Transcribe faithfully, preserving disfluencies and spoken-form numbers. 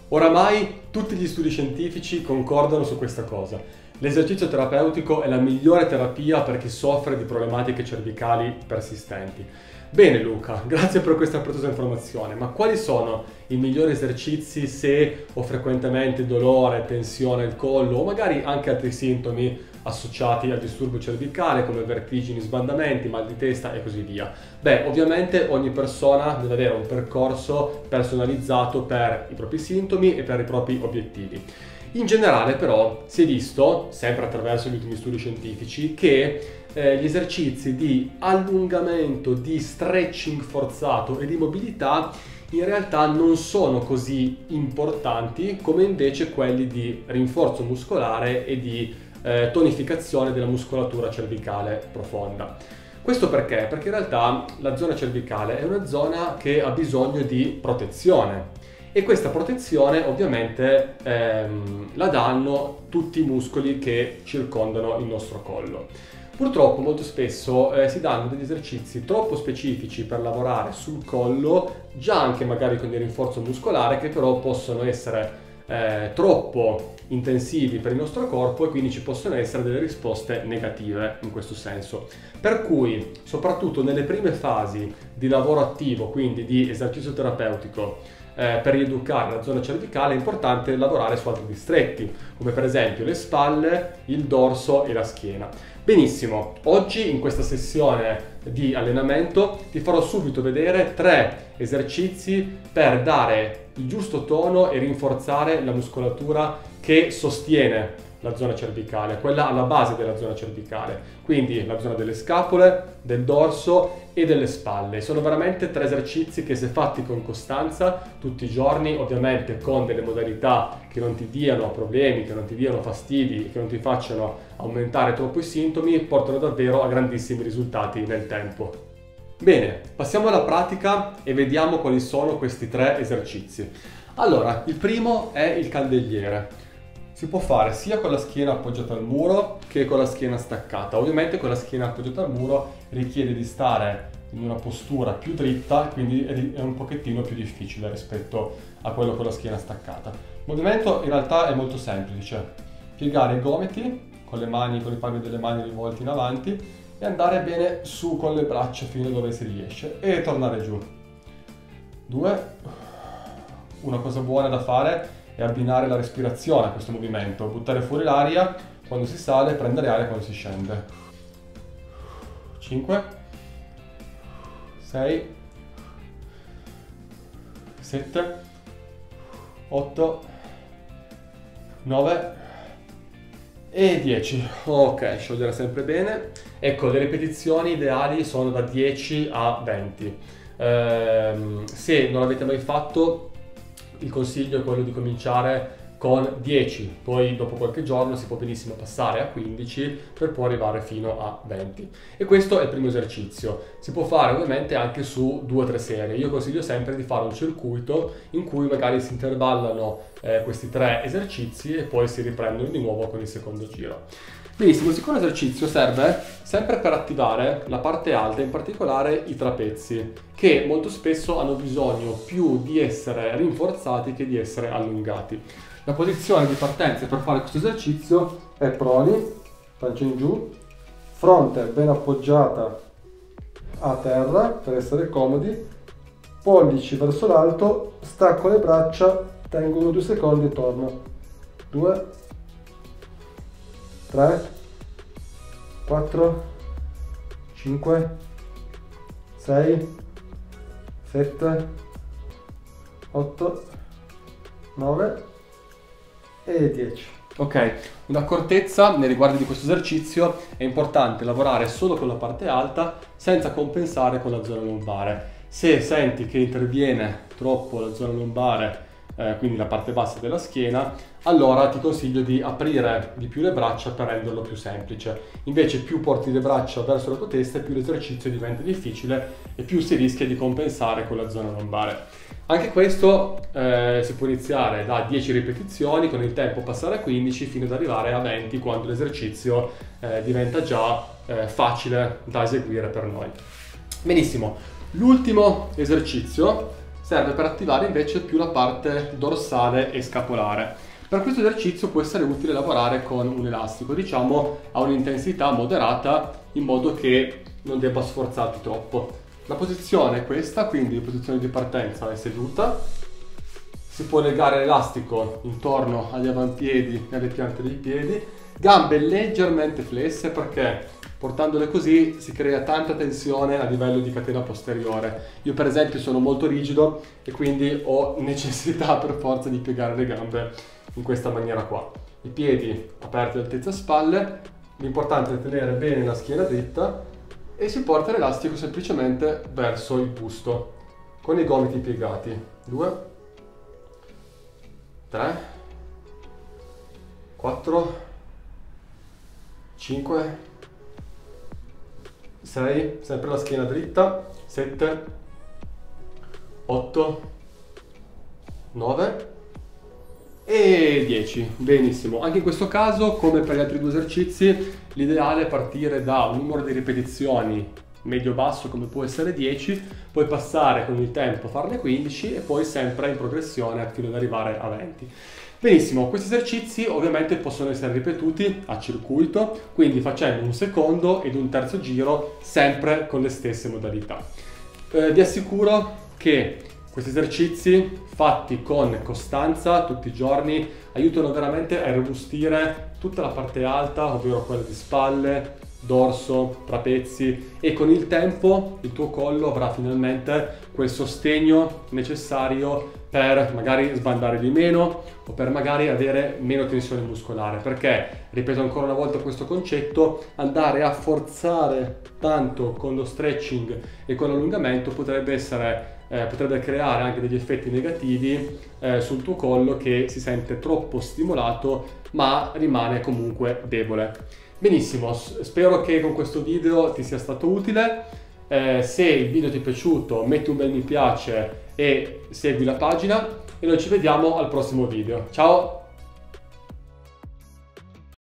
Oramai tutti gli studi scientifici concordano su questa cosa. L'esercizio terapeutico è la migliore terapia per chi soffre di problematiche cervicali persistenti. Bene Luca, grazie per questa preziosa informazione, ma quali sono i migliori esercizi se ho frequentemente dolore, tensione al collo o magari anche altri sintomi associati al disturbo cervicale come vertigini, sbandamenti, mal di testa e così via? Beh, ovviamente ogni persona deve avere un percorso personalizzato per i propri sintomi e per i propri obiettivi. In generale però si è visto, sempre attraverso gli ultimi studi scientifici, che eh, gli esercizi di allungamento, di stretching forzato e di mobilità in realtà non sono così importanti come invece quelli di rinforzo muscolare e di eh, tonificazione della muscolatura cervicale profonda. Questo perché? Perché in realtà la zona cervicale è una zona che ha bisogno di protezione. E questa protezione ovviamente ehm, la danno tutti i muscoli che circondano il nostro collo. Purtroppo molto spesso eh, si danno degli esercizi troppo specifici per lavorare sul collo, già anche magari con il rinforzo muscolare, che però possono essere eh, troppo intensivi per il nostro corpo e quindi ci possono essere delle risposte negative in questo senso. Per cui, soprattutto nelle prime fasi di lavoro attivo, quindi di esercizio terapeutico, Eh, per rieducare la zona cervicale è importante lavorare su altri distretti, come per esempio le spalle, il dorso e la schiena. Benissimo, oggi in questa sessione di allenamento ti farò subito vedere tre esercizi per dare il giusto tono e rinforzare la muscolatura che sostiene la zona cervicale, quella alla base della zona cervicale, quindi la zona delle scapole, del dorso e delle spalle. Sono veramente tre esercizi che, se fatti con costanza tutti i giorni, ovviamente con delle modalità che non ti diano problemi, che non ti diano fastidi, che non ti facciano aumentare troppo i sintomi, portano davvero a grandissimi risultati nel tempo. Bene, passiamo alla pratica e vediamo quali sono questi tre esercizi. Allora, il primo è il candelliere. Si può fare sia con la schiena appoggiata al muro che con la schiena staccata. Ovviamente con la schiena appoggiata al muro richiede di stare in una postura più dritta, quindi è un pochettino più difficile rispetto a quello con la schiena staccata. Il movimento in realtà è molto semplice. Piegare i gomiti con le mani, con i palmi delle mani rivolti in avanti e andare bene su con le braccia fino a dove si riesce e tornare giù. Due. Una cosa buona da fare e abbinare la respirazione a questo movimento, buttare fuori l'aria quando si sale e prendere aria quando si scende. cinque, sei, sette, otto, nove e dieci. Ok, sciogliere sempre bene. Ecco, le ripetizioni ideali sono da dieci a venti. Ehm, se non l'avete mai fatto, il consiglio è quello di cominciare con dieci, poi dopo qualche giorno si può benissimo passare a quindici per poi arrivare fino a venti. E questo è il primo esercizio. Si può fare ovviamente anche su due o tre serie. Io consiglio sempre di fare un circuito in cui magari si intervallano eh, questi tre esercizi e poi si riprendono di nuovo con il secondo giro. Benissimo, il secondo esercizio serve sempre per attivare la parte alta, in particolare i trapezi, che molto spesso hanno bisogno più di essere rinforzati che di essere allungati. La posizione di partenza per fare questo esercizio è proni, pancia in giù, fronte ben appoggiata a terra per essere comodi, pollici verso l'alto, stacco le braccia, tengo uno due secondi e torno. due, tre, quattro, cinque, sei, sette, otto, nove e dieci. Ok, un'accortezza nei riguardi di questo esercizio: è importante lavorare solo con la parte alta senza compensare con la zona lombare. Se senti che interviene troppo la zona lombare, eh, quindi la parte bassa della schiena, allora ti consiglio di aprire di più le braccia per renderlo più semplice. Invece più porti le braccia verso la tua testa, più l'esercizio diventa difficile e più si rischia di compensare con la zona lombare. Anche questo eh, si può iniziare da dieci ripetizioni, con il tempo passare a quindici fino ad arrivare a venti, quando l'esercizio eh, diventa già eh, facile da eseguire per noi. Benissimo, l'ultimo esercizio serve per attivare invece più la parte dorsale e scapolare. Per questo esercizio può essere utile lavorare con un elastico, diciamo a un'intensità moderata, in modo che non debba sforzarti troppo. La posizione è questa, quindi la posizione di partenza è seduta. Si può legare l'elastico intorno agli avampiedi e alle piante dei piedi, gambe leggermente flesse perché portandole così si crea tanta tensione a livello di catena posteriore. Io per esempio sono molto rigido e quindi ho necessità per forza di piegare le gambe in questa maniera qua. I piedi aperti all'altezza spalle, l'importante è tenere bene la schiena dritta e si porta l'elastico semplicemente verso il busto con i gomiti piegati. due, tre, quattro, cinque, sei, sempre la schiena dritta, sette, otto, nove e dieci. Benissimo, anche in questo caso, come per gli altri due esercizi, l'ideale è partire da un numero di ripetizioni medio-basso come può essere dieci, poi passare con il tempo a farne quindici e poi sempre in progressione fino ad arrivare a venti. Benissimo, questi esercizi ovviamente possono essere ripetuti a circuito, quindi facendo un secondo ed un terzo giro sempre con le stesse modalità. Eh, vi assicuro che questi esercizi fatti con costanza tutti i giorni aiutano veramente a irrobustire tutta la parte alta, ovvero quella di spalle, dorso, trapezi, e con il tempo il tuo collo avrà finalmente quel sostegno necessario per magari sbandare di meno o per magari avere meno tensione muscolare, perché, ripeto ancora una volta questo concetto, andare a forzare tanto con lo stretching e con l'allungamento potrebbe essere Eh, potrebbe creare anche degli effetti negativi eh, sul tuo collo, che si sente troppo stimolato ma rimane comunque debole. Benissimo, spero che con questo video ti sia stato utile. Eh, se il video ti è piaciuto metti un bel mi piace e segui la pagina e noi ci vediamo al prossimo video. Ciao!